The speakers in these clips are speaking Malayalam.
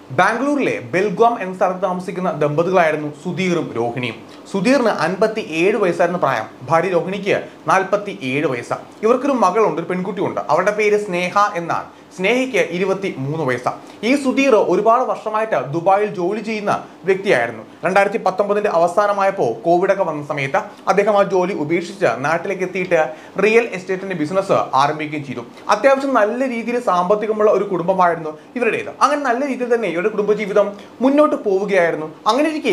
ബാംഗ്ലൂരിലെ ബെൽഗാം എന്ന സ്ഥലത്ത് താമസിക്കുന്ന ദമ്പതികളായിരുന്നു സുധീറും രോഹിണിയും. സുധീറിന് 57 വയസ്സായിരുന്നു പ്രായം. ഭാര്യ രോഹിണിക്ക് 47 വയസ്സ്. ഇവർക്കൊരു മകളുണ്ട്, ഒരു പെൺകുട്ടിയുണ്ട്. അവരുടെ പേര് സ്നേഹ എന്നാണ്. സ്നേഹയ്ക്ക് 23 വയസ്സാണ്. ഈ സുധീർ ഒരുപാട് വർഷമായിട്ട് ദുബായിൽ ജോലി ചെയ്യുന്ന വ്യക്തിയായിരുന്നു. 2019 അവസാനമായപ്പോൾ കോവിഡൊക്കെ വന്ന സമയത്ത് അദ്ദേഹം ആ ജോലി ഉപേക്ഷിച്ച് നാട്ടിലേക്ക് എത്തിയിട്ട് റിയൽ എസ്റ്റേറ്റിന്റെ ബിസിനസ് ആരംഭിക്കുകയും ചെയ്തു. അത്യാവശ്യം നല്ല രീതിയിൽ സാമ്പത്തികമുള്ള ഒരു കുടുംബമായിരുന്നു ഇവരുടേത്. അങ്ങനെ നല്ല രീതിയിൽ തന്നെ ഇവരുടെ കുടുംബജീവിതം മുന്നോട്ട് പോവുകയായിരുന്നു. അങ്ങനെ ഇരിക്കെ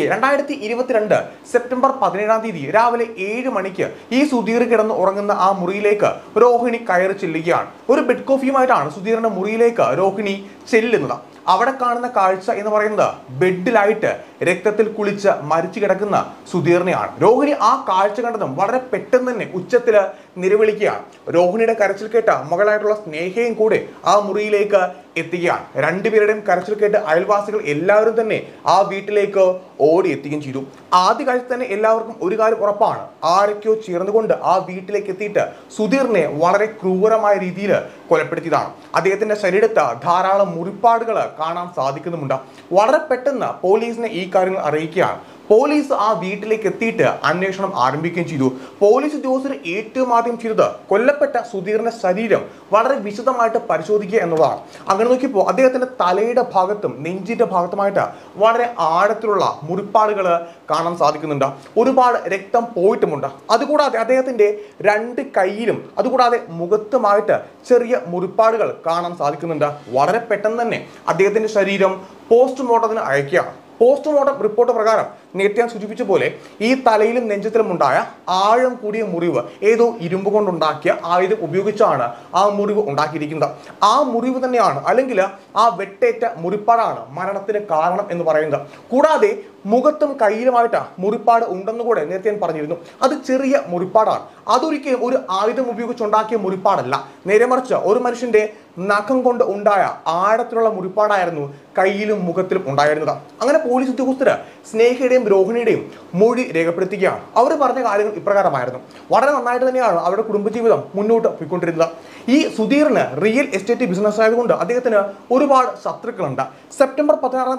2022 സെപ്റ്റംബർ 17 രാവിലെ 7 മണിക്ക് ഈ സുധീർ കിടന്ന് ഉറങ്ങുന്ന ആ മുറിയിലേക്ക് രോഹിണി കയറി ചെല്ലുകയാണ്. ഒരു ബെഡ് കോഫിയുമായിട്ടാണ് സുധീറിന്റെ മുറിയിലേക്ക് രോഹിണി ചെല്ലുന്നത്. അവിടെ കാണുന്ന കാഴ്ച എന്ന് പറയുന്നത് ബെഡിലായിട്ട് രക്തത്തിൽ കുളിച്ച് മരിച്ചു കിടക്കുന്ന സുധീറിനെയാണ്. രോഹിണി ആ കാഴ്ച കണ്ടതും വളരെ പെട്ടെന്ന് തന്നെ ഉച്ചത്തിൽ നിലവിളിക്കുകയാണ്. രോഹിണിയുടെ കരച്ചിൽ കേട്ട മകളായിട്ടുള്ള സ്നേഹയും കൂടെ ആ മുറിയിലേക്ക് എത്തുകയാണ്. രണ്ടുപേരുടെയും കരച്ചിൽ കേട്ട് അയൽവാസികൾ എല്ലാവരും തന്നെ ആ വീട്ടിലേക്ക് ഓടി എത്തുകയും ചെയ്തു. ആദ്യ കാഴ്ച തന്നെ എല്ലാവർക്കും ഒരു കാര്യം ഉറപ്പാണ്, ആരൊക്കെയോ ചേർന്നുകൊണ്ട് ആ വീട്ടിലേക്ക് എത്തിയിട്ട് സുധീറിനെ വളരെ ക്രൂരമായ രീതിയിൽ കൊലപ്പെടുത്തിയതാണ്. അദ്ദേഹത്തിന്റെ ശരീരത്ത് ധാരാളം മുറിപ്പാടുകൾ കാണാൻ സാധിക്കുന്നുമുണ്ട്. വളരെ പെട്ടെന്ന് പോലീസിനെ ഈ കാര്യങ്ങൾ അറിയിക്കുകയാണ്. പോലീസ് ആ വീട്ടിലേക്ക് എത്തിയിട്ട് അന്വേഷണം ആരംഭിക്കുകയും ചെയ്തു. പോലീസ് ഉദ്യോഗസ്ഥർ ഏറ്റവും ആദ്യം ചെയ്തത് കൊല്ലപ്പെട്ട സുധീറിന്റെ ശരീരം വളരെ വിശദമായിട്ട് പരിശോധിക്കുക എന്നുള്ളതാണ്. അങ്ങനെ നോക്കിയപ്പോൾ അദ്ദേഹത്തിന്റെ തലയുടെ ഭാഗത്തും നെഞ്ചിന്റെ ഭാഗത്തുമായിട്ട് വളരെ ആഴത്തിലുള്ള മുറിപ്പാടുകൾ കാണാൻ സാധിക്കുന്നുണ്ട്. ഒരുപാട് രക്തം പോയിട്ടുമുണ്ട്. അതുകൂടാതെ അദ്ദേഹത്തിന്റെ 2 കൈയിലും അതുകൂടാതെ മുഖത്തുമായിട്ട് ചെറിയ മുറിപ്പാടുകൾ കാണാൻ സാധിക്കുന്നുണ്ട്. വളരെ പെട്ടെന്ന് തന്നെ അദ്ദേഹത്തിന്റെ ശരീരം പോസ്റ്റ്മോർട്ടത്തിന് അയക്കുകയാണ്. പോസ്റ്റ്മോർട്ടം റിപ്പോർട്ട് പ്രകാരം നേരത്തെ ഞാൻ സൂചിപ്പിച്ച പോലെ ഈ തലയിലും നെഞ്ചത്തിലും ഉണ്ടായ ആഴം കൂടിയ മുറിവ് ഏതോ ഇരുമ്പ് കൊണ്ടുണ്ടാക്കിയ ആയുധം ഉപയോഗിച്ചാണ് ആ മുറിവ് ഉണ്ടാക്കിയിരിക്കുന്നത്. ആ മുറിവ് തന്നെയാണ്, അല്ലെങ്കിൽ ആ വെട്ടേറ്റ മുറിപ്പാടാണ് മരണത്തിന് കാരണം എന്ന് പറയുന്നത്. കൂടാതെ മുഖത്തും കയ്യിലുമായിട്ട് മുറിപ്പാട് ഉണ്ടെന്ന് കൂടെ നേരത്തെ ഞാൻ പറഞ്ഞിരുന്നു. അത് ചെറിയ മുറിപ്പാടാണ്. അതൊരിക്കലും ഒരു ആയുധം ഉപയോഗിച്ചുണ്ടാക്കിയ മുറിപ്പാടല്ല. നേരെ മറിച്ച് ഒരു മനുഷ്യന്റെ നഖം കൊണ്ട് ഉണ്ടായ ആഴത്തിലുള്ള മുറിപ്പാടായിരുന്നു കയ്യിലും മുഖത്തിലും ഉണ്ടായിരുന്നത്. അങ്ങനെ പോലീസ് ഉദ്യോഗസ്ഥര് സ്നേഹയുടെയും രോഹിണിയുടെയും മൊഴി രേഖപ്പെടുത്തുകയാണ്. അവർ പറഞ്ഞ കാര്യങ്ങൾ ഇപ്രകാരമായിരുന്നു. വളരെ നന്നായിട്ട് തന്നെയാണ് അവരുടെ കുടുംബജീവിതം മുന്നോട്ട് പോയിക്കൊണ്ടിരുന്നത്. ഈ സുധീറിന് റിയൽ എസ്റ്റേറ്റ് ബിസിനസ് ആയതുകൊണ്ട് അദ്ദേഹത്തിന് ഒരുപാട് ശത്രുക്കളുണ്ട്. സെപ്റ്റംബർ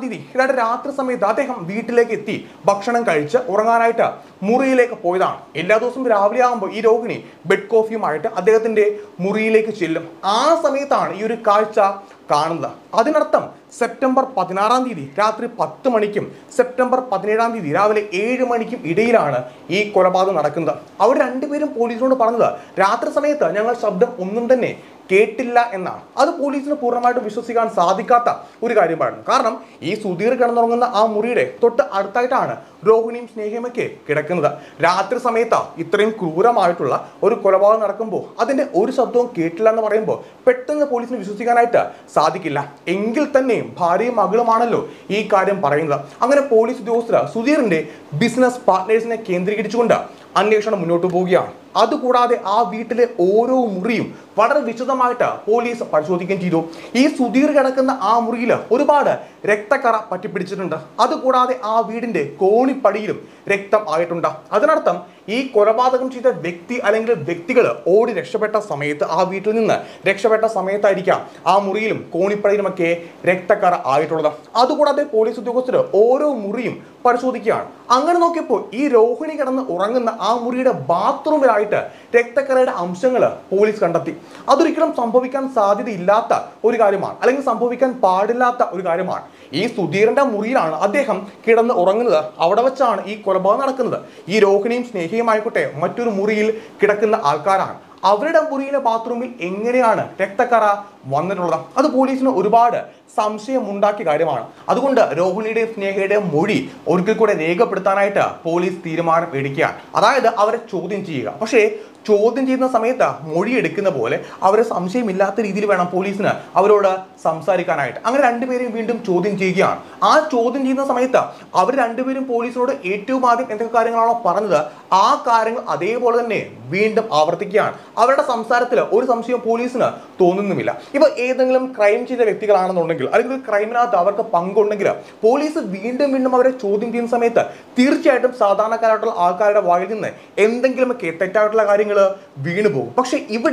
16 രാത്രി സമയത്ത് അദ്ദേഹം വീട്ടിലേക്ക് എത്തി ഭക്ഷണം കഴിച്ച് ഉറങ്ങാനായിട്ട് മുറിയിലേക്ക് പോയതാണ്. എല്ലാ ദിവസവും രാവിലെ ആകുമ്പോൾ ഈ രോഹിണി ബെഡ് കോഫിയുമായിട്ട് അദ്ദേഹത്തിന്റെ മുറിയിലേക്ക് ചെല്ലും. ആ സമയത്താണ് ഈ ഒരു കാഴ്ച കാണുന്നത്. അതിനർത്ഥം സെപ്റ്റംബർ 16 രാത്രി 10 മണിക്കും സെപ്റ്റംബർ 17 രാവിലെ 7 മണിക്കും ഇടയിലാണ് ഈ കൊലപാതകം നടക്കുന്നത്. അവർ രണ്ടുപേരും പോലീസിനോട് പറഞ്ഞത് രാത്രി സമയത്ത് ഞങ്ങൾ ശബ്ദം ഒന്നും തന്നെ കേട്ടില്ല എന്നാണ്. അത് പോലീസിന് പൂർണ്ണമായിട്ടും വിശ്വസിക്കാൻ സാധിക്കാത്ത ഒരു കാര്യമായിരുന്നു. കാരണം ഈ സുധീർ കിടന്നുറങ്ങുന്ന ആ മുറിയുടെ തൊട്ട് അടുത്തായിട്ടാണ് രോഹിണിയും സ്നേഹയുമൊക്കെ കിടക്കുന്നത്. രാത്രി സമയത്ത് ഇത്രയും ക്രൂരമായിട്ടുള്ള ഒരു കൊലപാതകം നടക്കുമ്പോൾ അതിന്റെ ഒരു ശബ്ദവും കേട്ടില്ല എന്ന് പറയുമ്പോൾ പെട്ടെന്ന് പോലീസിന് വിശ്വസിക്കാനായിട്ട് സാധിക്കില്ല. എങ്കിൽ തന്നെയും ഭാര്യയും മകളുമാണല്ലോ ഈ കാര്യം പറയുന്നത്. അങ്ങനെ പോലീസ് ഉദ്യോഗസ്ഥർ സുധീറിന്റെ ബിസിനസ് പാർട്ട്നേഴ്സിനെ കേന്ദ്രീകരിച്ചുകൊണ്ട് അന്വേഷണം മുന്നോട്ട് പോവുകയാണ്. അതുകൂടാതെ ആ വീട്ടിലെ ഓരോ മുറിയും വളരെ വിശദമായിട്ട് പോലീസ് പരിശോധിക്കുകയും ചെയ്തു. ഈ സുധീർ കിടക്കുന്ന ആ മുറിയിൽ ഒരുപാട് രക്തക്കറ പറ്റിപ്പിടിച്ചിട്ടുണ്ട്. അതുകൂടാതെ ആ വീടിന്റെ കോണിപ്പടിയിലും രക്തം ആയിട്ടുണ്ട്. അതിനർത്ഥം ഈ കൊലപാതകം ചെയ്ത വ്യക്തി അല്ലെങ്കിൽ വ്യക്തികൾ ഓടി രക്ഷപ്പെട്ട സമയത്ത്, ആ വീട്ടിൽ നിന്ന് രക്ഷപ്പെട്ട സമയത്തായിരിക്കാം ആ മുറിയിലും കോണിപ്പടിയിലുമൊക്കെ രക്തക്കറ ആയിട്ടുള്ളത്. അതുകൂടാതെ പോലീസ് ഉദ്യോഗസ്ഥർ ഓരോ മുറിയും പരിശോധിക്കുകയാണ്. അങ്ങനെ നോക്കിയപ്പോൾ ഈ രോഹിണി കിടന്ന് ഉറങ്ങുന്ന ആ മുറിയുടെ ബാത്റൂമിലായിട്ട് രക്തക്കറയുടെ അംശങ്ങൾ പോലീസ് കണ്ടെത്തി. അതൊരിക്കലും സംഭവിക്കാൻ സാധ്യതയില്ലാത്ത ഒരു കാര്യമാണ്, അല്ലെങ്കിൽ സംഭവിക്കാൻ പാടില്ലാത്ത ഒരു കാര്യമാണ്. ഈ സുധീറിന്റെ മുറിയിലാണ് അദ്ദേഹം കിടന്ന് ഉറങ്ങുന്നത്. അവിടെ വെച്ചാണ് ഈ കൊലപാതകം നടക്കുന്നത്. ഈ രോഹിണിയും സ്നേഹയുമായിക്കോട്ടെ മറ്റൊരു മുറിയിൽ കിടക്കുന്ന ആൾക്കാരാണ്. അവരുടെ മുറിയിലെ ബാത്റൂമിൽ എങ്ങനെയാണ് രക്തക്കറ വന്നിട്ടുള്ളത്? അത് പോലീസിന് ഒരുപാട് സംശയമുണ്ടാക്കിയ കാര്യമാണ്. അതുകൊണ്ട് രോഹിണിയുടെയും സ്നേഹയുടെയും മൊഴി ഒരിക്കൽ കൂടെ രേഖപ്പെടുത്താനായിട്ട് പോലീസ് തീരുമാനം എടുക്കുകയാണ്. അതായത് അവരെ ചോദ്യം ചെയ്യുക. പക്ഷേ ചോദ്യം ചെയ്യുന്ന സമയത്ത് മൊഴി എടുക്കുന്ന പോലെ അവരെ സംശയമില്ലാത്ത രീതിയിൽ വേണം പോലീസിന് അവരോട് സംസാരിക്കാനായിട്ട്. അങ്ങനെ രണ്ടുപേരെയും വീണ്ടും ചോദ്യം ചെയ്യുകയാണ്. ആ ചോദ്യം ചെയ്യുന്ന സമയത്ത് അവർ രണ്ടുപേരും പോലീസിനോട് ഏറ്റവും ആദ്യം എന്തൊക്കെ കാര്യങ്ങളാണോ പറഞ്ഞത് ആ കാര്യങ്ങൾ അതേപോലെ തന്നെ വീണ്ടും ആവർത്തിക്കുകയാണ്. അവരുടെ സംസാരത്തിൽ ഒരു സംശയം പോലീസിന് തോന്നുന്നുമില്ല. ഇപ്പൊ ഏതെങ്കിലും ക്രൈം ചെയ്ത വ്യക്തികളാണെന്നുണ്ടെങ്കിൽ അല്ലെങ്കിൽ ക്രൈമിനകത്ത് അവർക്ക് പങ്കുണ്ടെങ്കിൽ പോലീസ് വീണ്ടും വീണ്ടും അവരെ ചോദ്യം ചെയ്യുന്ന സമയത്ത് തീർച്ചയായിട്ടും സാധാരണക്കാരായിട്ടുള്ള ആൾക്കാരുടെ വായിൽ നിന്ന് എന്തെങ്കിലുമൊക്കെ തെറ്റായിട്ടുള്ള കാര്യങ്ങൾ വീണു പോകും. പക്ഷെ ഇവിടെ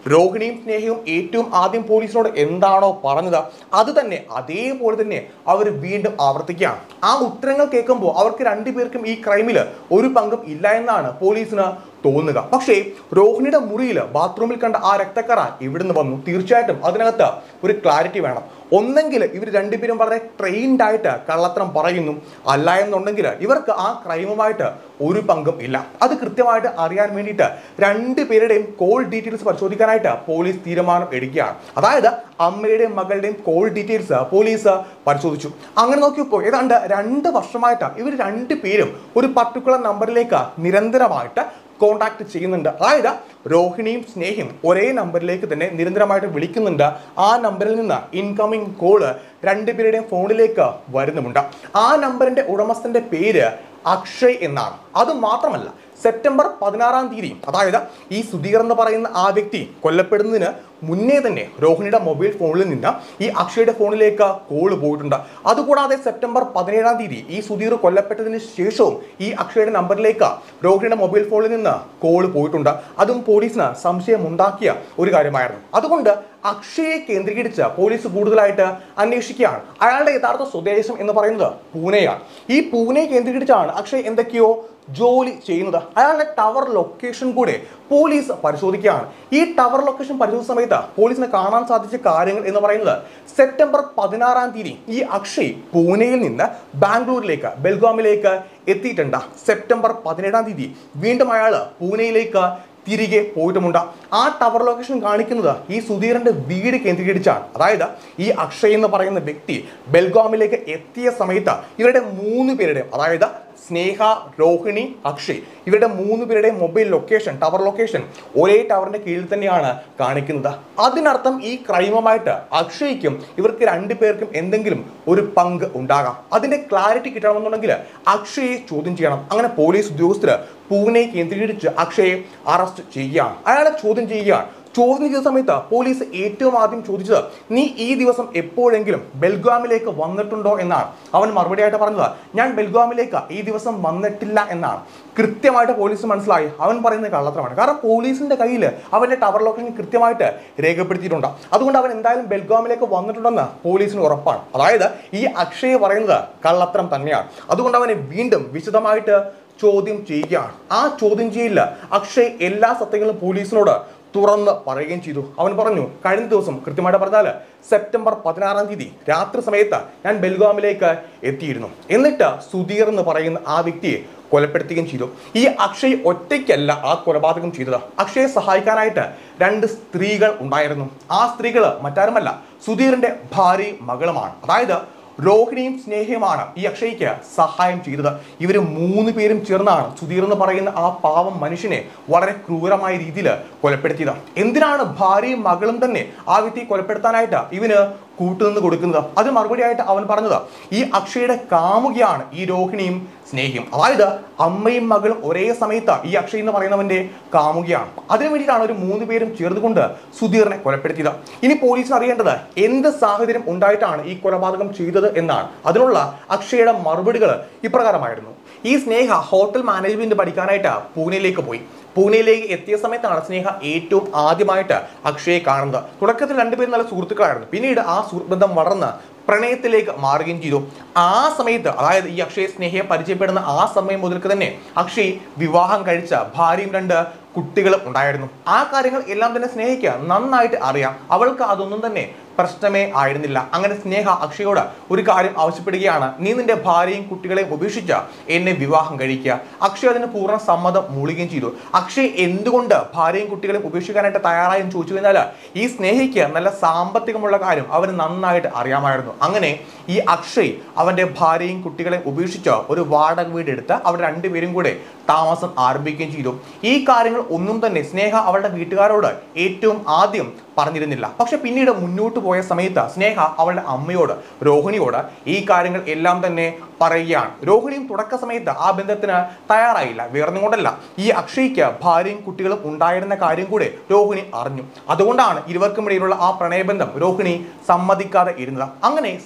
രോഹിണിയും സ്നേഹയും ഏറ്റവും ആദ്യം പോലീസിനോട് എന്താണോ പറഞ്ഞത് അത് തന്നെ അതേപോലെ തന്നെ അവർ വീണ്ടും ആവർത്തിക്കുകയാണ്. ആ ഉത്തരങ്ങൾ കേൾക്കുമ്പോൾ അവർക്ക് രണ്ടുപേർക്കും ഈ ക്രൈമിൽ ഒരു പങ്കും ഇല്ല എന്നാണ് പോലീസിന് തോന്നുക. പക്ഷേ രോഹിണിയുടെ മുറിയിൽ ബാത്റൂമിൽ കണ്ട ആ രക്തക്കറ ഇവിടുന്ന് വന്നു. തീർച്ചയായിട്ടും അതിനകത്ത് ഒരു ക്ലാരിറ്റി വേണം. ഒന്നെങ്കിൽ ഇവർ രണ്ടുപേരും വളരെ ട്രെയിൻഡ് ആയിട്ട് കള്ളത്തരം പറയുന്നു, അല്ല എന്നുണ്ടെങ്കിൽ ഇവർക്ക് ആ ക്രൈമുമായിട്ട് ഒരു പങ്കും ഇല്ല. അത് കൃത്യമായിട്ട് അറിയാൻ വേണ്ടിയിട്ട് രണ്ടുപേരുടെയും കോൾ ഡീറ്റെയിൽസ് പരിശോധിക്കാനായിട്ട് പോലീസ് തീരുമാനം എടുക്കുകയാണ്. അതായത് അമ്മയുടെയും മകളുടെയും കോൾ ഡീറ്റെയിൽസ് പോലീസ് പരിശോധിച്ചു. അങ്ങനെ നോക്കിയപ്പോൾ ഏതാണ്ട് 2 വർഷമായിട്ട് ഇവർ രണ്ടുപേരും ഒരു പർട്ടിക്കുലർ നമ്പറിലേക്ക് നിരന്തരമായിട്ട് കോണ്ടാക്ട് ചെയ്യുന്നുണ്ട്. അതായത് രോഹിണിയും സ്നേഹയും ഒരേ നമ്പറിലേക്ക് തന്നെ നിരന്തരമായിട്ട് വിളിക്കുന്നുണ്ട്. ആ നമ്പറിൽ നിന്ന് ഇൻകമിംഗ് കോള് രണ്ടുപേരുടെയും ഫോണിലേക്ക് വരുന്നുമുണ്ട്. ആ നമ്പറിന്റെ ഉടമസ്ഥന്റെ പേര് അക്ഷയ് എന്നാണ്. അത് മാത്രമല്ല സെപ്റ്റംബർ 16 തീയതി, അതായത് ഈ സുധീർ എന്ന് പറയുന്ന ആ വ്യക്തി കൊല്ലപ്പെടുന്നതിന് മുന്നേ തന്നെ രോഹിണിയുടെ മൊബൈൽ ഫോണിൽ നിന്ന് ഈ അക്ഷയുടെ ഫോണിലേക്ക് കോള് പോയിട്ടുണ്ട്. അതുകൂടാതെ സെപ്റ്റംബർ 17 തീയതി ഈ സുധീർ കൊല്ലപ്പെട്ടതിന് ശേഷവും ഈ അക്ഷയുടെ നമ്പറിലേക്ക് രോഹിണിയുടെ മൊബൈൽ ഫോണിൽ നിന്ന് കോള് പോയിട്ടുണ്ട്. അതും പോലീസിന് സംശയമുണ്ടാക്കിയ ഒരു കാര്യമായിരുന്നു. അതുകൊണ്ട് അക്ഷയെ കേന്ദ്രീകരിച്ച് പോലീസ് കൂടുതലായിട്ട് അന്വേഷിക്കുകയാണ്. അയാളുടെ യഥാർത്ഥ സ്വദേശം എന്ന് പറയുന്നത് പൂനെയാണ്. ഈ പൂനെ കേന്ദ്രീകരിച്ചാണ് അക്ഷയ് എന്തൊക്കെയോ ജോലി ചെയ്യുന്നത്. അയാളുടെ ടവർ ലൊക്കേഷൻ കൂടെ പോലീസ് പരിശോധിക്കുകയാണ്. ഈ ടവർ ലൊക്കേഷൻ പരിശോധിച്ച സമയത്ത് പോലീസിന് കാണാൻ സാധിച്ച കാര്യങ്ങൾ എന്ന് പറയുന്നത് സെപ്റ്റംബർ 16 തീയതി ഈ അക്ഷയ് പൂനെയിൽ നിന്ന് ബാംഗ്ലൂരിലേക്ക് ബെൽഗാമിലേക്ക് എത്തിയിട്ടുണ്ട്. സെപ്റ്റംബർ 17 തീയതി വീണ്ടും അയാൾ പൂനെയിലേക്ക് തിരികെ പോയിട്ടുമുണ്ട്. ആ ടവർ ലൊക്കേഷൻ കാണിക്കുന്നത് ഈ സുധീറിന്റെ വീട് കേന്ദ്രീകരിച്ചാണ്. അതായത് ഈ അക്ഷയ് എന്ന് പറയുന്ന വ്യക്തി ബെൽഗാമിലേക്ക് എത്തിയ സമയത്ത് ഇവരുടെ 3 പേരുടെയും, അതായത് സ്നേഹ, രോഹിണി, അക്ഷയ്, ഇവരുടെ 3 പേരുടെയും മൊബൈൽ ലൊക്കേഷൻ, ടവർ ലൊക്കേഷൻ ഒരേ ടവറിന്റെ കീഴിൽ തന്നെയാണ് കാണിക്കുന്നത്. അതിനർത്ഥം ഈ ക്രൈമുമായിട്ട് അക്ഷയ്ക്കും ഇവർക്ക് 2 പേർക്കും എന്തെങ്കിലും ഒരു പങ്ക് ഉണ്ടാകാം. അതിന്റെ ക്ലാരിറ്റി കിട്ടണമെന്നുണ്ടെങ്കിൽ അക്ഷയെ ചോദ്യം ചെയ്യണം. അങ്ങനെ പോലീസ് ഉദ്യോഗസ്ഥര് പൂനെ കേന്ദ്രീകരിച്ച് അക്ഷയെ അറസ്റ്റ് ചെയ്യുകയാണ്. അയാളെ ചോദ്യം ചെയ്യുകയാണ്. ചോദ്യം ചെയ്ത സമയത്ത് പോലീസ് ഏറ്റവും ആദ്യം ചോദിച്ചത്, നീ ഈ ദിവസം എപ്പോഴെങ്കിലും ബെൽഗാമിലേക്ക് വന്നിട്ടുണ്ടോ എന്നാണ്. അവൻ മറുപടിയായിട്ട് പറഞ്ഞത്, ഞാൻ ബെൽഗാമിലേക്ക് ഈ ദിവസം വന്നിട്ടില്ല എന്നാണ്. കൃത്യമായിട്ട് പോലീസ് മനസ്സിലായി അവൻ പറയുന്നത് കള്ളത്തരമാണ്. കാരണം പോലീസിന്റെ കയ്യിൽ അവന്റെ ടവർ ലൊക്കേഷൻ കൃത്യമായിട്ട് രേഖപ്പെടുത്തിയിട്ടുണ്ട്. അതുകൊണ്ട് അവൻ എന്തായാലും ബെൽഗാമിലേക്ക് വന്നിട്ടുണ്ടെന്ന് പോലീസിന് ഉറപ്പാണ്. അതായത് ഈ അക്ഷയ് പറയുന്നത് കള്ളത്തരം തന്നെയാണ്. അതുകൊണ്ട് അവനെ വീണ്ടും വിശദമായിട്ട് ചോദ്യം ചെയ്യുകയാണ്. ആ ചോദ്യം ചെയ്യില്ല അക്ഷയ് എല്ലാ സത്യങ്ങളും പോലീസിനോട് തുറന്ന് പറയുകയും ചെയ്തു. അവൻ പറഞ്ഞു, കഴിഞ്ഞ ദിവസം കൃത്യമായിട്ട് പറഞ്ഞാൽ സെപ്റ്റംബർ 16 തീയതി രാത്രി സമയത്ത് ഞാൻ ബെൽഗാമിലേക്ക് എത്തിയിരുന്നു. എന്നിട്ട് സുധീർ എന്ന് പറയുന്ന ആ വ്യക്തിയെ കൊലപ്പെടുത്തുകയും ചെയ്തു. ഈ അക്ഷയ് ഒറ്റയ്ക്കല്ല ആ കൊലപാതകം ചെയ്തത്. അക്ഷയെ സഹായിക്കാനായിട്ട് 2 സ്ത്രീകൾ ഉണ്ടായിരുന്നു. ആ സ്ത്രീകൾ മറ്റാരുമല്ല, സുധീറിന്റെ ഭാര്യയും മകളുമാണ്. അതായത് രോഹിണിയും സ്നേഹയുമാണ് ഈ അക്ഷയ്ക്ക് സഹായം ചെയ്തത്. ഇവർ 3 പേരും ചേർന്നാണ് സുധീർ എന്ന് പറയുന്ന ആ പാവം മനുഷ്യനെ വളരെ ക്രൂരമായ രീതിയിൽ കൊലപ്പെടുത്തിയത്. എന്തിനാണ് ഭാര്യയും മകളും തന്നെ ആ വ്യക്തിയെ കൊലപ്പെടുത്താനായിട്ട് ഇവന് കൂട്ടുനിന്ന് കൊടുക്കുന്നത്? അതിന് മറുപടിയായിട്ട് അവൻ പറഞ്ഞത്, ഈ അക്ഷയുടെ കാമുകിയാണ് ഈ രോഹിണിയും സ്നേഹയും. അതായത് അമ്മയും മകളും ഒരേ സമയത്ത് ഈ അക്ഷയ് എന്ന് പറയുന്നവന്റെ കാമുകിയാണ്. അതിനു വേണ്ടിയിട്ടാണ് ഒരു 3 പേരും ചേർന്നുകൊണ്ട് സുധീറിനെ കൊലപ്പെടുത്തിയത്. ഇനി പോലീസിന് അറിയേണ്ടത് എന്ത് സാഹചര്യം ഉണ്ടായിട്ടാണ് ഈ കൊലപാതകം ചെയ്തത് എന്നാണ്. അതിനുള്ള അക്ഷയുടെ മറുപടികൾ ഇപ്രകാരമായിരുന്നു. ഈ സ്നേഹ ഹോട്ടൽ മാനേജ്മെന്റ് പഠിക്കാനായിട്ട് പൂനെയിലേക്ക് പോയി. പൂനെയിലേക്ക് എത്തിയ സമയത്താണ് സ്നേഹ ഏറ്റവും ആദ്യമായിട്ട് അക്ഷയെ കാണുന്നത്. തുടക്കത്തിൽ 2 പേരും നല്ല സുഹൃത്തുക്കളായിരുന്നു. പിന്നീട് ആ സുഹൃത്ത് ബന്ധം വളർന്ന് പ്രണയത്തിലേക്ക് മാറുകയും ചെയ്തു. ആ സമയത്ത്, അതായത് ഈ അക്ഷയ് സ്നേഹയെ പരിചയപ്പെടുന്ന ആ സമയം മുതൽക്ക് തന്നെ അക്ഷയ് വിവാഹം കഴിച്ച ഭാര്യയും 2 കുട്ടികളും ഉണ്ടായിരുന്നു. ആ കാര്യങ്ങൾ എല്ലാം തന്നെ സ്നേഹയ്ക്ക് നന്നായിട്ട് അറിയാം. അവൾക്ക് അതൊന്നും തന്നെ പ്രശ്നമേ ആയിരുന്നില്ല. അങ്ങനെ സ്നേഹ അക്ഷയോട് ഒരു കാര്യം ആവശ്യപ്പെടുകയാണ്, നീ നിന്റെ ഭാര്യയും കുട്ടികളെയും ഉപേക്ഷിച്ച് എന്നെ വിവാഹം കഴിക്കുക. അക്ഷയ് അതിന് പൂർണ്ണ സമ്മതം മൂളുകയും ചെയ്തു. അക്ഷയ് എന്തുകൊണ്ട് ഭാര്യയും കുട്ടികളെയും ഉപേക്ഷിക്കാനായിട്ട് തയ്യാറായും ചോദിച്ചു കഴിഞ്ഞാൽ ഈ സ്നേഹയ്ക്ക് നല്ല സാമ്പത്തികമുള്ള കാര്യം അവന് നന്നായിട്ട് അറിയാമായിരുന്നു. അങ്ങനെ ഈ അക്ഷയ് അവന്റെ ഭാര്യയും കുട്ടികളെയും ഉപേക്ഷിച്ച് ഒരു വാടക വീട് എടുത്ത് അവർ 2 പേരും കൂടെ താമസം ആരംഭിക്കുകയും ചെയ്തു. ഈ കാര്യങ്ങൾ ഒന്നും തന്നെ സ്നേഹ അവളുടെ വീട്ടുകാരോട് ഏറ്റവും ആദ്യം പറഞ്ഞിരുന്നില്ല. പക്ഷെ പിന്നീട് മുന്നോട്ട് പോയ സമയത്ത് സ്നേഹ അവളുടെ അമ്മയോട്, രോഹിണിയോട് ഈ കാര്യങ്ങൾ എല്ലാം തന്നെ പറയുകയാണ്. രോഹിണിയും തുടക്ക സമയത്ത് ആ ബന്ധത്തിന് തയ്യാറായില്ല. വേറൊന്നും കൊണ്ടല്ല, ഈ അക്ഷയ്ക്ക് ഭാര്യയും കുട്ടികളും ഉണ്ടായിരുന്ന കാര്യം കൂടെ രോഹിണി അറിഞ്ഞു. അതുകൊണ്ടാണ് ഇരുവർക്കും ഇടയിലുള്ള ആ പ്രണയബന്ധം രോഹിണി സമ്മതിക്കാതെ ഇരുന്നത്. അങ്ങനെ സ്നേഹ തന്നെ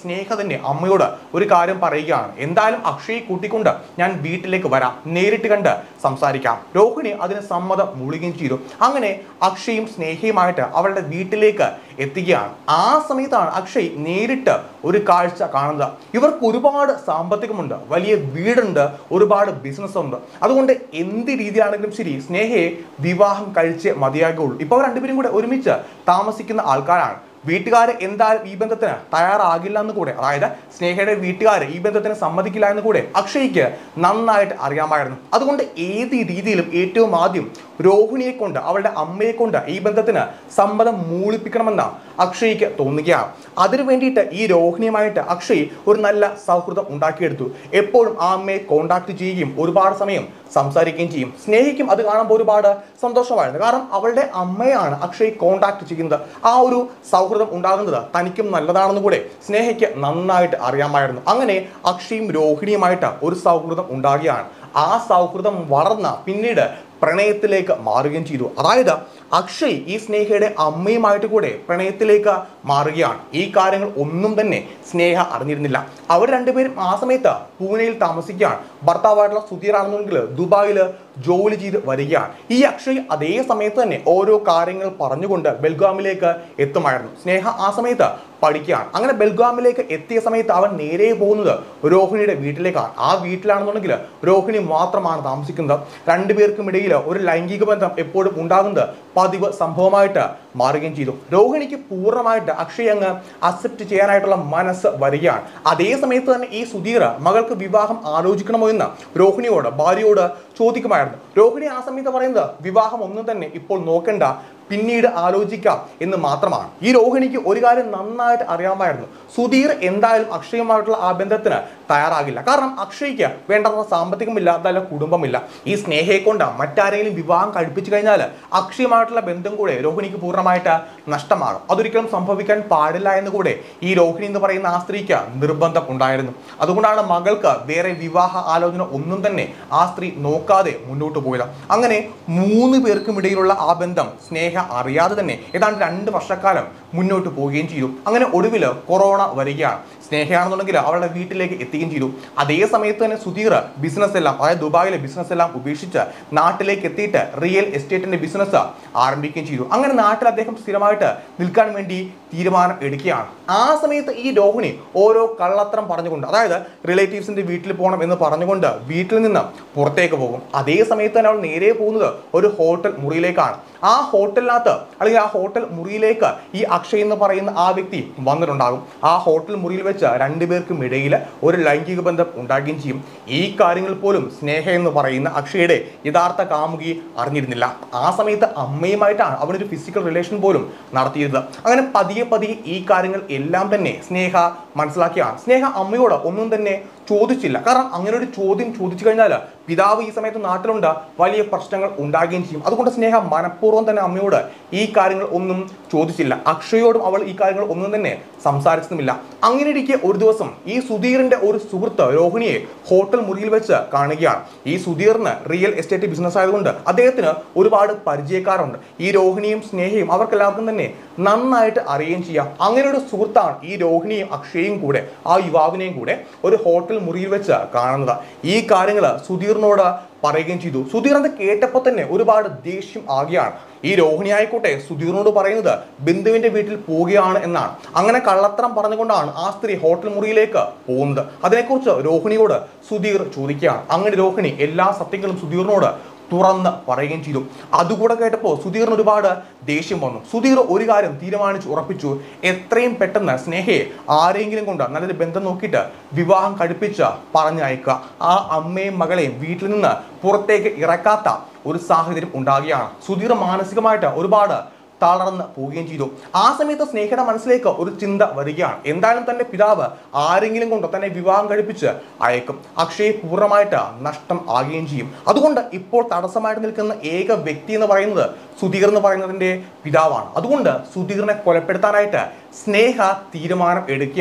തന്നെ അമ്മയോട് ഒരു കാര്യം പറയുകയാണ്. എന്തായാലും അക്ഷയ് കൂട്ടിക്കൊണ്ട് ഞാൻ വീട്ടിലേക്ക് വരാം, നേരിട്ട് കണ്ട് സംസാരിക്കാം. രോഹിണി അതിന് സമ്മതം മൂളുകയും ചെയ്തു. അങ്ങനെ അക്ഷയും സ്നേഹയുമായിട്ട് അവളുടെ വീട്ടിലേക്ക് എത്തുകയാണ്. ആ സമയത്താണ് അക്ഷയ് നേരിട്ട് ഒരു കാഴ്ച കാണുന്നത്. ഇവർക്ക് ഒരുപാട് സാമ്പത്തികമുണ്ട്, വലിയ വീടുണ്ട്, ഒരുപാട് ബിസിനസ് ഉണ്ട്. അതുകൊണ്ട് എന്ത് രീതിയാണെങ്കിലും ശരി സ്നേഹയെ വിവാഹം കഴിച്ച് മതിയാകുള്ളൂ. ഇപ്പോൾ അവർ രണ്ടുപേരും കൂടെ ഒരുമിച്ച് താമസിക്കുന്ന ആൾക്കാരാണ്. വീട്ടുകാർ എന്തായാലും ഈ ബന്ധത്തിന് തയ്യാറാകില്ല എന്ന് കൂടെ, അതായത് സ്നേഹയുടെ വീട്ടുകാർ ഈ ബന്ധത്തിന് സമ്മതിക്കില്ല എന്ന് കൂടെ അക്ഷയ്ക്ക് നന്നായിട്ട് അറിയാമായിരുന്നു. അതുകൊണ്ട് ഏത് രീതിയിലും ഏറ്റവും ആദ്യം രോഹിണിയെ കൊണ്ട്, അവളുടെ അമ്മയെ കൊണ്ട് ഈ ബന്ധത്തിന് സമ്മതം മൂളിപ്പിക്കണമെന്ന അക്ഷയ്ക്ക് തോന്നുകയാണ്. അതിനു വേണ്ടിയിട്ട് ഈ രോഹിണിയുമായിട്ട് അക്ഷയ് ഒരു നല്ല സൗഹൃദം ഉണ്ടാക്കിയെടുത്തു. എപ്പോഴും ആ അമ്മയെ കോണ്ടാക്ട് ചെയ്യുകയും ഒരുപാട് സമയം സംസാരിക്കുകയും ചെയ്യും. സ്നേഹിക്കും അത് കാണുമ്പോൾ ഒരുപാട് സന്തോഷമായിരുന്നു. കാരണം അവളുടെ അമ്മയാണ് അക്ഷയ് കോണ്ടാക്ട് ചെയ്യുന്നത്. ആ ഒരു സൗഹൃദം ഉണ്ടാകുന്നത് തനിക്കും നല്ലതാണെന്ന് കൂടെ സ്നേഹയ്ക്ക് നന്നായിട്ട് അറിയാമായിരുന്നു. അങ്ങനെ അക്ഷയും രോഹിണിയുമായിട്ട് ഒരു സൗഹൃദം ഉണ്ടാകുകയാണ്. ആ സൗഹൃദം വളർന്ന പിന്നീട് പ്രണയത്തിലേക്ക് മാറുകയും ചെയ്തു. അതായത് അക്ഷയ് ഈ സ്നേഹയുടെ അമ്മയുമായിട്ട് കൂടെ പ്രണയത്തിലേക്ക് മാറുകയാണ്. ഈ കാര്യങ്ങൾ ഒന്നും തന്നെ സ്നേഹ അറിഞ്ഞിരുന്നില്ല. അവർ രണ്ടുപേരും ആ സമയത്ത് പൂനെയിൽ താമസിക്കുകയാണ്. ഭർത്താവായിട്ടുള്ള സുധീർ ആണെന്നുണ്ടെങ്കിൽ ദുബായിൽ ജോലി ചെയ്ത് വരികയാണ്. ഈ അക്ഷയ് അതേ സമയത്ത് തന്നെ ഓരോ കാര്യങ്ങൾ പറഞ്ഞുകൊണ്ട് ബെൽഗാമിലേക്ക് എത്തുമായിരുന്നു. സ്നേഹ ആ സമയത്ത് പഠിക്കുകയാണ്. അങ്ങനെ ബെൽഗാമിലേക്ക് എത്തിയ സമയത്ത് അവൻ നേരെ പോകുന്നത് രോഹിണിയുടെ വീട്ടിലേക്കാണ്. ആ വീട്ടിലാണെന്നുണ്ടെങ്കിൽ രോഹിണി മാത്രമാണ് താമസിക്കുന്നത്. രണ്ടുപേർക്കും ഇടയിൽ ഒരു ലൈംഗിക ബന്ധം എപ്പോഴും ഉണ്ടാകുന്നത് പതിവ് സംഭവമായിട്ട് മാറുകയും ചെയ്തു. രോഹിണിക്ക് പൂർണ്ണമായിട്ട് അക്ഷയ് അങ്ങ് അക്സെപ്റ്റ് ചെയ്യാനായിട്ടുള്ള മനസ്സ് വരികയാണ്. അതേ സമയത്ത് തന്നെ ഈ സുധീർ മകൾക്ക് വിവാഹം ആലോചിക്കണമോ എന്ന് രോഹിണിയോട്, ഭാര്യയോട് ചോദിക്കുമായിരുന്നു. രോഹിണി ആ സമയത്ത് പറയുന്നത് വിവാഹം ഒന്നും തന്നെ ഇപ്പോൾ നോക്കണ്ട, പിന്നീട് ആലോചിക്കാം എന്ന് മാത്രമാണ്. ഈ രോഹിണിക്ക് ഒരു കാര്യം നന്നായിട്ട് അറിയാമായിരുന്നു. സുധീർ എന്തായാലും അക്ഷയുമായിട്ടുള്ള ആ ബന്ധത്തിന് തയ്യാറാകില്ല. കാരണം അക്ഷയ്ക്ക് വേണ്ടത്ര സാമ്പത്തികമില്ല, അതല്ല കുടുംബമില്ല. ഈ സ്നേഹയെ കൊണ്ട് മറ്റാരെങ്കിലും വിവാഹം കഴിപ്പിച്ചു കഴിഞ്ഞാൽ അക്ഷയുമായിട്ടുള്ള ബന്ധം കൂടെ രോഹിണിക്ക് പൂർണ്ണമായിട്ട് നഷ്ടമാകും. അതൊരിക്കലും സംഭവിക്കാൻ പാടില്ല എന്ന് കൂടെ ഈ രോഹിണി എന്ന് പറയുന്ന ആ സ്ത്രീക്ക് നിർബന്ധം ഉണ്ടായിരുന്നു. അതുകൊണ്ടാണ് മകൾക്ക് വേറെ വിവാഹ ആലോചന ഒന്നും തന്നെ ആ സ്ത്രീ നോക്കാതെ മുന്നോട്ട് പോയത്. അങ്ങനെ 3 പേർക്കും ഇടയിലുള്ള ആ ബന്ധം സ്നേഹ അറിയാതെ തന്നെ ഏതാണ്ട് 2 വർഷക്കാലം മുന്നോട്ട് പോവുകയും ചെയ്തു. അങ്ങനെ ഒടുവിൽ കൊറോണ വരികയാണ്. സ്നേഹയാണെന്നുണ്ടെങ്കിൽ അവളുടെ വീട്ടിലേക്ക് എത്തുകയും ചെയ്തു. അതേ സമയത്ത് തന്നെ സുധീർ ബിസിനസ് എല്ലാം, അതായത് ദുബായിലെ ബിസിനസ് എല്ലാം ഉപേക്ഷിച്ച് നാട്ടിലേക്ക് എത്തിയിട്ട് റിയൽ എസ്റ്റേറ്റിന്റെ ബിസിനസ് ആരംഭിക്കുകയും ചെയ്തു. അങ്ങനെ നാട്ടിൽ അദ്ദേഹം സ്ഥിരമായിട്ട് നിൽക്കാൻ വേണ്ടി തീരുമാനം എടുക്കുകയാണ്. ആ സമയത്ത് ഈ രോഹിണി ഓരോ കള്ളത്തരം പറഞ്ഞുകൊണ്ട്, അതായത് റിലേറ്റീവ്സിന്റെ വീട്ടിൽ പോകണം എന്ന് പറഞ്ഞുകൊണ്ട് വീട്ടിൽ നിന്ന് പുറത്തേക്ക് പോകും. അതേ സമയത്ത് തന്നെ അവൾ നേരെ പോകുന്നത് ഒരു ഹോട്ടൽ മുറിയിലേക്കാണ്. ആ ഹോട്ടലിനകത്ത് അല്ലെങ്കിൽ ആ ഹോട്ടൽ മുറിയിലേക്ക് ഈ അക്ഷയ് എന്ന് പറയുന്ന ആ വ്യക്തി വന്നിട്ടുണ്ടാകും. ആ ഹോട്ടൽ മുറിയിൽ വെച്ച് 2 പേർക്കും ഇടയിൽ ഒരു ലൈംഗിക ബന്ധം ഉണ്ടാകുകയും ചെയ്യും. ഈ കാര്യങ്ങൾ പോലും സ്നേഹ എന്ന് പറയുന്ന അക്ഷയുടെ യഥാർത്ഥ കാമുകി അറിഞ്ഞിരുന്നില്ല. ആ സമയത്ത് അമ്മയുമായിട്ടാണ് അവനൊരു ഫിസിക്കൽ റിലേഷൻ പോലും നടത്തിയിരുന്നത്. അങ്ങനെ പതിയെ ഈ കാര്യങ്ങൾ എല്ലാം തന്നെ സ്നേഹ മനസ്സിലാക്കിയാണ്. സ്നേഹ അമ്മയോട് ഒന്നും തന്നെ ചോദിച്ചില്ല. കാരണം അങ്ങനെ ഒരു ചോദ്യം ചോദിച്ചു കഴിഞ്ഞാൽ പിതാവ് ഈ സമയത്ത് നാട്ടിലുണ്ട്, വലിയ പ്രശ്നങ്ങൾ ഉണ്ടാകുകയും ചെയ്യും. അതുകൊണ്ട് സ്നേഹ മനഃപൂർവ്വം തന്നെ അമ്മയോട് ഈ കാര്യങ്ങൾ ഒന്നും ചോദിച്ചില്ല. അക്ഷയോടും അവൾ ഈ കാര്യങ്ങൾ ഒന്നും തന്നെ സംസാരിച്ചതുമില്ല. അങ്ങനെ ഇരിക്കെ ഒരു ദിവസം ഈ സുധീറിന്റെ ഒരു സുഹൃത്ത് രോഹിണിയെ ഹോട്ടൽ മുറിയിൽ വെച്ച് കാണുകയാണ്. ഈ സുധീറിന് റിയൽ എസ്റ്റേറ്റ് ബിസിനസ് ആയതുകൊണ്ട് അദ്ദേഹത്തിന് ഒരുപാട് പരിചയക്കാരുണ്ട്. ഈ രോഹിണിയും സ്നേഹയും അവർക്കെല്ലാവർക്കും തന്നെ നന്നായിട്ട് അറിയുകയും ചെയ്യാം. അങ്ങനെ ഒരു സുഹൃത്താണ് ഈ രോഹിണിയും അക്ഷയും കൂടെ, ആ യുവാവിനെയും കൂടെ ഒരു ഹോട്ടൽ മുറിയിൽ വെച്ച് കാണുന്നത്. ഈ കാര്യങ്ങൾ സുധീറിനോട് പറയുകയും ചെയ്തു. സുധീർ അത് കേട്ടപ്പോൾ തന്നെ ഒരുപാട് ദേഷ്യം ആകുകയാണ്. ഈ രോഹിണി ആയിക്കോട്ടെ സുധീറിനോട് പറയുന്നത് ബന്ധുവിന്റെ വീട്ടിൽ പോവുകയാണ് എന്നാണ്. അങ്ങനെ കള്ളത്തരം പറഞ്ഞുകൊണ്ടാണ് ആ സ്ത്രീ ഹോട്ടൽ മുറിയിലേക്ക് പോകുന്നത്. അതിനെക്കുറിച്ച് രോഹിണിയോട് സുധീർ ചോദിക്കുകയാണ്. അങ്ങനെ രോഹിണി എല്ലാ സത്യങ്ങളും സുധീറിനോട് തുറന്ന് പറയുകയും ചെയ്തു. അതുകൂടെ കേട്ടപ്പോൾ സുധീറിന് ഒരുപാട് ദേഷ്യം വന്നു. സുധീർ ഒരു കാര്യം തീരുമാനിച്ചു ഉറപ്പിച്ചു, എത്രയും പെട്ടെന്ന് സ്നേഹയെ ആരെങ്കിലും കൊണ്ട് നല്ലൊരു ബന്ധം നോക്കിയിട്ട് വിവാഹം കഴിപ്പിച്ച് പറഞ്ഞയക്കുക. ആ അമ്മയും മകളെയും വീട്ടിൽ നിന്ന് പുറത്തേക്ക് ഇറക്കാത്ത ഒരു സാഹചര്യം ഉണ്ടാകുകയാണ്. സുധീർ മാനസികമായിട്ട് ഒരുപാട് തളർന്ന് പോവുകയും ചെയ്തു. ആ സമയത്ത് സ്നേഹയുടെ മനസ്സിലേക്ക് ഒരു ചിന്ത വരികയാണ്. എന്തായാലും തന്റെ പിതാവ് ആരെങ്കിലും കൊണ്ട് തന്നെ വിവാഹം കഴിപ്പിച്ച് അയക്കും. അക്ഷയ് പൂർണ്ണമായിട്ട് നഷ്ടം ആകുകയും ചെയ്യും. അതുകൊണ്ട് ഇപ്പോൾ തടസ്സമായിട്ട് നിൽക്കുന്ന ഏക വ്യക്തി എന്ന് പറയുന്നത് സുധീർ എന്ന് പറയുന്നതിന്റെ പിതാവാണ്. അതുകൊണ്ട് സുധീറിനെ കൊലപ്പെടുത്താനായിട്ട് സ്നേഹ തീരുമാനം എടുക്കുകയാണ്.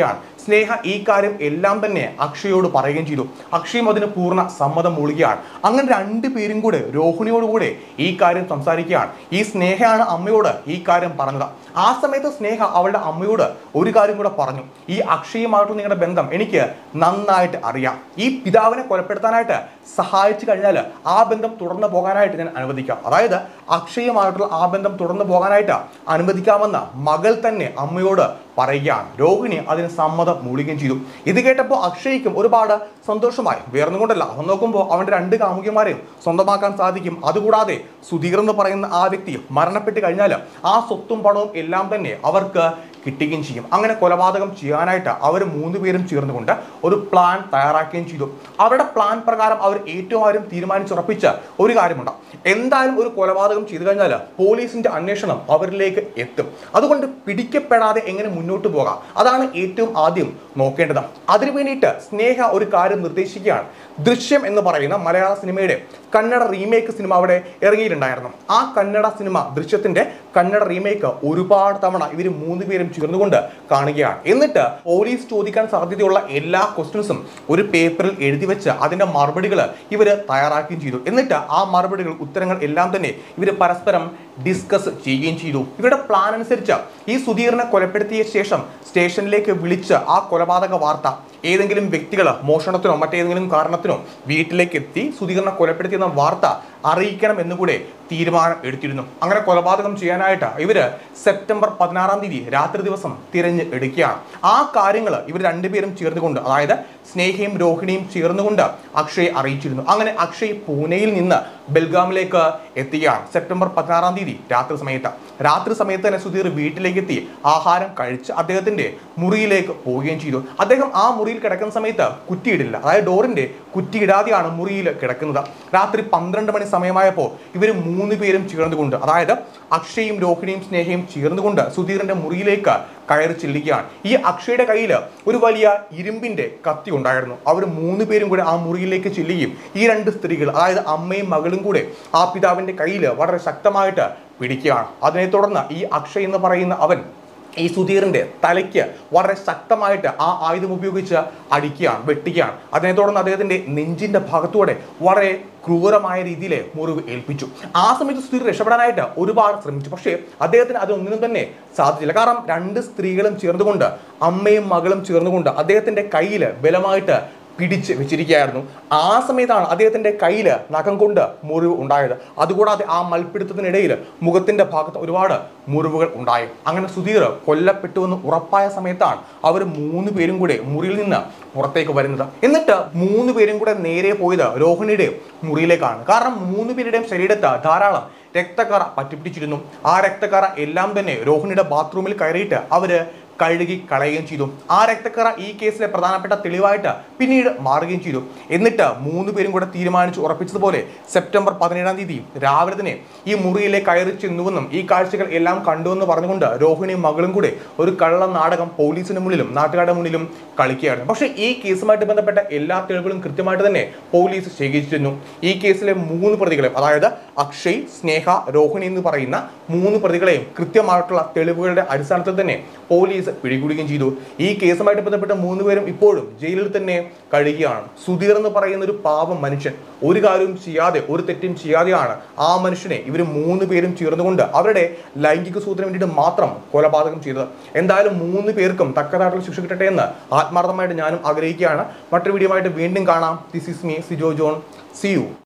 സ്നേഹ ഈ കാര്യം എല്ലാം തന്നെ അക്ഷയോട് പറയുകയും ചെയ്തു. അക്ഷയും അതിന് പൂർണ്ണ സമ്മതം മൂളുകയാണ്. അങ്ങനെ രണ്ടുപേരും കൂടെ രോഹിണിയോടുകൂടെ ഈ കാര്യം സംസാരിക്കുകയാണ്. ഈ സ്നേഹയാണ് അമ്മയോട് ഈ കാര്യം പറഞ്ഞത്. ആ സമയത്ത് സ്നേഹ അവളുടെ അമ്മയോട് ഒരു കാര്യം കൂടെ പറഞ്ഞു. ഈ അക്ഷയുമായിട്ടുള്ള നിങ്ങളുടെ ബന്ധം എനിക്ക് നന്നായിട്ട് അറിയാം. ഈ പിതാവിനെ കൊലപ്പെടുത്താനായിട്ട് സഹായിച്ചു കഴിഞ്ഞാൽ ആ ബന്ധം തുടർന്ന് പോകാനായിട്ട് ഞാൻ അനുവദിക്കാം. അതായത് അക്ഷയുമായിട്ടുള്ള ആ ബന്ധം തുടർന്ന് പോകാനായിട്ട് അനുവദിക്കാമെന്ന് മകൾ തന്നെ അമ്മയോട് പറയുകയാണ്. രോഹിണി അതിന് സമ്മതം മൂളുകയും ചെയ്തു. ഇത് കേട്ടപ്പോൾ അക്ഷയ്ക്കും ഒരുപാട് സന്തോഷമായി. വേർന്നുകൊണ്ടല്ല, അവൻ നോക്കുമ്പോൾ അവന്റെ 2 കാമുകിമാരെയും സ്വന്തമാക്കാൻ സാധിക്കും. അതുകൂടാതെ സുധീർ എന്ന് പറയുന്ന ആ വ്യക്തി മരണപ്പെട്ട് കഴിഞ്ഞാൽ ആ സ്വത്തും പണവും എല്ലാം തന്നെ അവർക്ക് കിട്ടുകയും ചെയ്യും. അങ്ങനെ കൊലപാതകം ചെയ്യാനായിട്ട് അവർ 3 പേരും ചേർന്നുകൊണ്ട് ഒരു പ്ലാൻ തയ്യാറാക്കുകയും ചെയ്തു. അവരുടെ പ്ലാൻ പ്രകാരം അവർ ഏറ്റവും ആദ്യം തീരുമാനിച്ചുറപ്പിച്ച ഒരു കാര്യമുണ്ട്. എന്തായാലും ഒരു കൊലപാതകം ചെയ്തു കഴിഞ്ഞാൽ പോലീസിന്റെ അന്വേഷണം അവരിലേക്ക് എത്തും. അതുകൊണ്ട് പിടിക്കപ്പെടാതെ എങ്ങനെ മുന്നോട്ട് പോകാം, അതാണ് ഏറ്റവും ആദ്യം നോക്കേണ്ടത്. അതിനു വേണ്ടിയിട്ട് സ്നേഹ ഒരു കാര്യം നിർദ്ദേശിക്കുകയാണ്. ദൃശ്യം എന്ന് പറയുന്ന മലയാള സിനിമയുടെ കന്നഡ റീമേക്ക് സിനിമ അവിടെ ഇറങ്ങിയിട്ടുണ്ടായിരുന്നു. ആ കന്നഡ സിനിമ ദൃശ്യത്തിന്റെ കന്നഡ റീമേക്ക് ഒരുപാട് തവണ ഇവർ 3 പേരും ചേർന്നുകൊണ്ട് കാണുകയാണ്. എന്നിട്ട് പോലീസ് ചോദിക്കാൻ സാധ്യതയുള്ള എല്ലാ ക്വസ്റ്റ്യൻസും ഒരു പേപ്പറിൽ എഴുതി വെച്ച് അതിന്റെ മറുപടികൾ ഇവർ തയ്യാറാക്കുകയും ചെയ്തു. എന്നിട്ട് ആ മറുപടികൾ, ഉത്തരങ്ങൾ എല്ലാം തന്നെ ഇവർ പരസ്പരം ഡിസ്കസ് ചെയ്യുകയും ചെയ്തു. ഇവരുടെ പ്ലാൻ അനുസരിച്ച് ഈ സുധീറിനെ കൊലപ്പെടുത്തിയ ശേഷം സ്റ്റേഷനിലേക്ക് വിളിച്ച് ആ കൊലപാതക വാർത്ത ഏതെങ്കിലും വ്യക്തികൾ മോഷണത്തിനോ മറ്റേതെങ്കിലും കാരണത്തിനോ വീട്ടിലേക്ക് എത്തി സുധീറിനെ കൊലപ്പെടുത്തിയെന്ന വാർത്ത അറിയിക്കണം എന്നുകൂടെ തീരുമാനം എടുത്തിരുന്നു. അങ്ങനെ കൊലപാതകം ചെയ്യാനായിട്ട് ഇവര് സെപ്റ്റംബർ 16-ാം തീയതി രാത്രി ദിവസം തിരഞ്ഞ് എടുക്കുകയാണ്. ആ കാര്യങ്ങൾ ഇവർ 2 പേരും ചേർന്നുകൊണ്ട്, അതായത് സ്നേഹയും രോഹിണിയും ചേർന്നുകൊണ്ട് അക്ഷയെ അറിയിച്ചിരുന്നു. അങ്ങനെ അക്ഷയ് പൂനെയിൽ നിന്ന് ബെൽഗാമിലേക്ക് എത്തുകയാണ് സെപ്റ്റംബർ 16-ാം തീയതി രാത്രി സമയത്ത് തന്നെ സുധീർ വീട്ടിലേക്ക് എത്തി ആഹാരം കഴിച്ച് അദ്ദേഹത്തിന്റെ മുറിയിലേക്ക് പോവുകയും ചെയ്തു. അദ്ദേഹം ആ മുറിയിൽ കിടക്കുന്ന സമയത്ത് കുറ്റിയിടില്ല, അതായത് ഡോറിന്റെ കുറ്റിയിടാതെയാണ് മുറിയിൽ കിടക്കുന്നത്. രാത്രി 12 മണി സമയമായപ്പോൾ ഇവർ 3 പേരും ചേർന്നുകൊണ്ട്, അതായത് അക്ഷയും രോഹിണിയും സ്നേഹയും ചേർന്നുകൊണ്ട് സുധീറിന്റെ മുറിയിലേക്ക് കയറി ചെല്ലുകയാണ്. ഈ അക്ഷയുടെ കയ്യിൽ ഒരു വലിയ ഇരുമ്പിന്റെ കത്തി ഉണ്ടായിരുന്നു. അവർ 3 പേരും കൂടെ ആ മുറിയിലേക്ക് ചെല്ലുകയും ഈ 2 സ്ത്രീകൾ, അതായത് അമ്മയും മകളും കൂടെ ആ പിതാവിന്റെ കയ്യിൽ വളരെ ശക്തമായിട്ട് പിടിക്കുകയാണ്. അതിനെ തുടർന്ന് ഈ അക്ഷയ് എന്ന് പറയുന്ന അവൻ ഈ സുധീറിന്റെ തലയ്ക്ക് വളരെ ശക്തമായിട്ട് ആ ആയുധം ഉപയോഗിച്ച് അടിക്കുകയാണ്, വെട്ടുകയാണ്. അതിനെ തുടർന്ന് അദ്ദേഹത്തിന്റെ നെഞ്ചിന്റെ ഭാഗത്തൂടെ വളരെ ക്രൂരമായ രീതിയിൽ മുറിവ് ഏൽപ്പിച്ചു. ആ സമയത്ത് സുധീർ രക്ഷപ്പെടാനായിട്ട് ഒരുപാട് ശ്രമിച്ചു. പക്ഷേ അദ്ദേഹത്തിന് അതൊന്നിനും തന്നെ സാധിച്ചില്ല. കാരണം 2 സ്ത്രീകളും ചേർന്നുകൊണ്ട്, അമ്മയും മകളും ചേർന്നുകൊണ്ട് അദ്ദേഹത്തിന്റെ കയ്യിൽ ബലമായിട്ട് പിടിച്ച് വെച്ചിരിക്കുകയായിരുന്നു. ആ സമയത്താണ് അദ്ദേഹത്തിന്റെ കയ്യിൽ നഖം കൊണ്ട് മുറിവ് ഉണ്ടായത്. അതുകൂടാതെ ആ മൽപ്പിടുത്തത്തിനിടയിൽ മുഖത്തിന്റെ ഭാഗത്ത് ഒരുപാട് മുറിവുകൾ ഉണ്ടായി. അങ്ങനെ സുധീർ കൊല്ലപ്പെട്ടുവെന്ന് ഉറപ്പായ സമയത്താണ് അവർ 3 പേരും കൂടെ മുറിയിൽ നിന്ന് പുറത്തേക്ക് വരുന്നത്. എന്നിട്ട് 3 പേരും കൂടെ നേരെ പോയത് രോഹിണിയുടെ മുറിയിലേക്കാണ്. കാരണം 3 പേരുടെയും ശരീരത്ത് ധാരാളം രക്തക്കറ പറ്റിപ്പിടിച്ചിരുന്നു. ആ രക്തക്കറ എല്ലാം തന്നെ രോഹിണിയുടെ ബാത്റൂമിൽ കയറിയിട്ട് അവര് കഴുകി കളയുകയും ചെയ്തു. ആ രക്തക്കറ ഈ കേസിലെ പ്രധാനപ്പെട്ട തെളിവായിട്ട് പിന്നീട് മാറുകയും ചെയ്തു. എന്നിട്ട് 3 പേരും കൂടെ തീരുമാനിച്ചു ഉറപ്പിച്ചതുപോലെ സെപ്റ്റംബർ 17-ാം തീയതി രാവിലെ തന്നെ ഈ മുറിയിലെ കയറി ചെന്നുവെന്നും ഈ കാഴ്ചകൾ എല്ലാം കണ്ടുവെന്ന് പറഞ്ഞുകൊണ്ട് രോഹിണിയും മകളും കൂടെ ഒരു കള്ള നാടകം പോലീസിന് മുന്നിലും നാട്ടുകാരുടെ മുന്നിലും കളിക്കുകയായിരുന്നു. പക്ഷേ ഈ കേസുമായിട്ട് ബന്ധപ്പെട്ട എല്ലാ തെളിവുകളും കൃത്യമായിട്ട് തന്നെ പോലീസ് ശേഖരിച്ചിരുന്നു. ഈ കേസിലെ 3 പ്രതികളെ, അതായത് അക്ഷയ്, സ്നേഹ, രോഹിണി എന്ന് പറയുന്ന 3 പ്രതികളെയും കൃത്യമായിട്ടുള്ള തെളിവുകളുടെ അടിസ്ഥാനത്തിൽ തന്നെ പോലീസ് പിടികൂടുകയും ചെയ്തു. ഈ കേസുമായിട്ട് ബന്ധപ്പെട്ട 3 പേരും ഇപ്പോഴും ജയിലിൽ തന്നെ കഴിയുകയാണ്. സുധീർ എന്ന് പറയുന്ന ഒരു പാവം മനുഷ്യൻ, ഒരു കാര്യവും ചെയ്യാതെ, ഒരു തെറ്റും ചെയ്യാതെയാണ് ആ മനുഷ്യനെ ഇവർ 3 പേരും ചേർന്നുകൊണ്ട് അവരുടെ ലൈംഗിക സുഖത്തിന് വേണ്ടിയിട്ട് മാത്രം കൊലപാതകം ചെയ്തത്. എന്തായാലും 3 പേർക്കും തക്കതായിട്ടുള്ള ശിക്ഷ കിട്ടട്ടെ എന്ന് ആത്മാർത്ഥമായിട്ട് ഞാനും ആഗ്രഹിക്കുകയാണ്. മറ്റൊരു വീഡിയോ ആയിട്ട് വീണ്ടും കാണാം. This is me, Sijo John. See U.